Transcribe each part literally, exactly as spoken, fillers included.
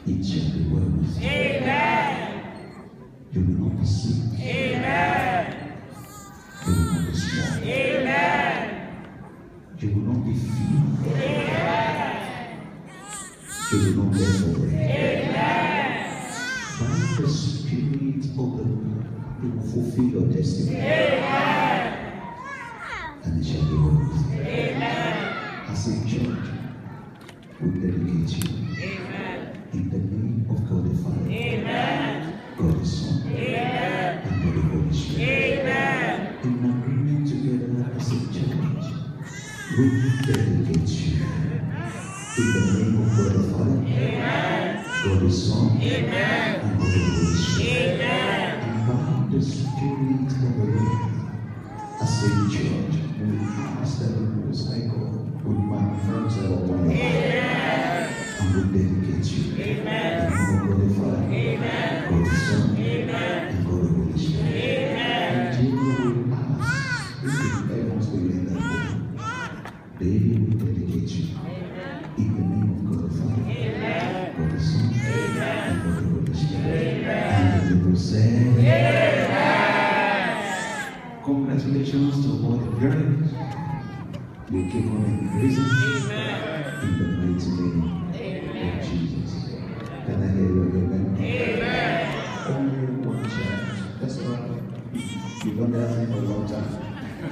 It shall be well with you. Amen. You will not be sick. Amen. You will not be small. Amen. You will not be feeble. Amen. You will not get over it. Amen. By the Spirit of the Lord, you will fulfill your destiny. Amen. And it shall be well with you. Amen. As a church, we dedicate you. Amen. In the name of God the Father, Amen. God the Son, Amen. and God the Holy Spirit. Amen. In agreement together as a church, we dedicate you. In the name of God the Father, Amen. God the Son, Amen. and God the Holy Spirit. Amen. And by the Spirit of the Lord, as a church, we ask that the Most High God would manifest upon your life. And we dedicate you. Amen. In the name of God the Father, Amen. God the Son, Amen. and God the Holy Spirit. Amen. And Jesus will ask if the heavens will let them go. They will dedicate you. In the name of God the Father, Amen. God the Son, Amen. and God the Holy Spirit. Amen. And the people say, Amen. congratulations to all the parents. You keep on increasing. Amen. In the mighty name of Jesus. Can I hear you amen? Amen. Only one child. That's right. You've done that thing for a long time.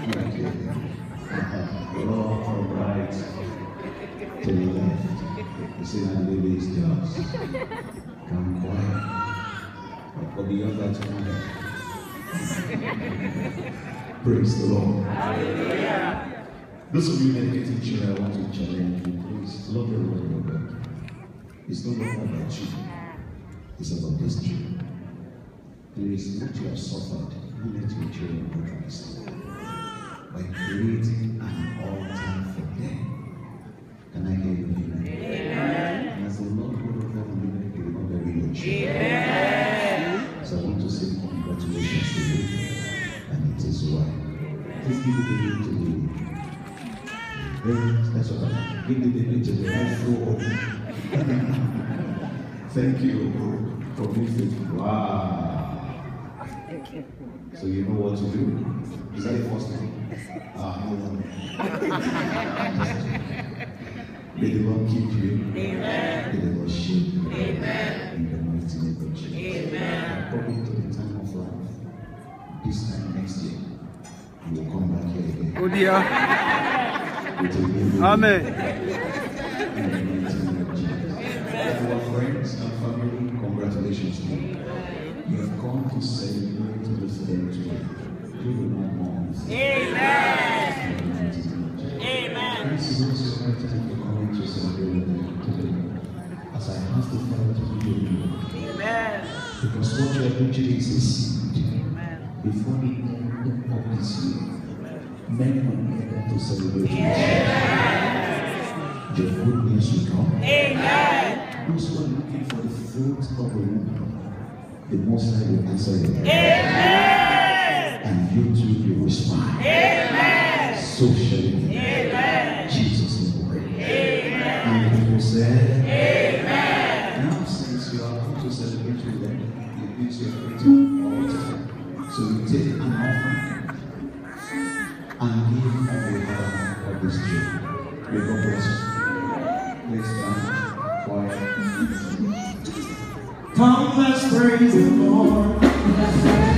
Okay. Lord from right to the left. You see that baby is yours. Come quiet. But for beyond that, praise the Lord. Hallelujah. Those of you dedicated children, I want to challenge you, please love your word of God. It's not about you, it's about this children. Please, what you have suffered, you let your children go Christ by creating an altar for them. Can I hear you? Amen. And as the Lord God of heaven, you will not bury your children. Amen. So I want to say congratulations to you, and it is right. Please give it to you to me. That's all right. Give the baby to the right floor. Thank you for being faithful. Wow. So you know what to do? Is that the first one? Ah, no one. May the Lord keep you. Amen. May the Lord shape you. Amen. In the mighty name of Jesus. Amen. According to the time of life, this time next year, you will come back here again. Oh dear. Amen. Our friends and family, congratulations to you. You have come to celebrate with them today. You will not mourn. Amen. Amen. This is also my time for coming to celebrate with them today. As I ask the Father to give you. Amen. Because what you are doing today is a seed. Before the end of this year, many are going to celebrate with you. The good news will come. Amen. Those who are looking for the fruit of the womb, the Most High will answer you. Amen. And you too, you will smile. Amen. So shall it be. Amen. Jesus is the way. Amen. And people say, Amen. Now, since you are going to celebrate with them, it means you are creating an altar. So you take an offering and give on behalf of this church. May God bless you. Please stand quiet. Come, let's praise the Lord.